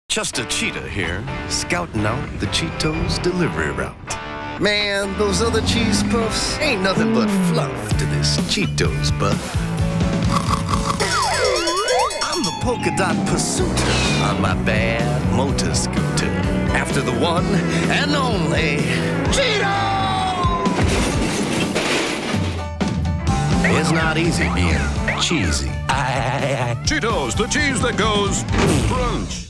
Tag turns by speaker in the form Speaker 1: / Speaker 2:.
Speaker 1: Just a cheetah here, scouting out the Chee-tos delivery route. Man, those other cheese puffs ain't nothing but fluff to this Chee-tos buff. I'm the polka-dot pursuiter on my bad motor scooter. After the one and only Chee-tos! It's not easy being cheesy.
Speaker 2: Chee-tos, the cheese that goes crunch.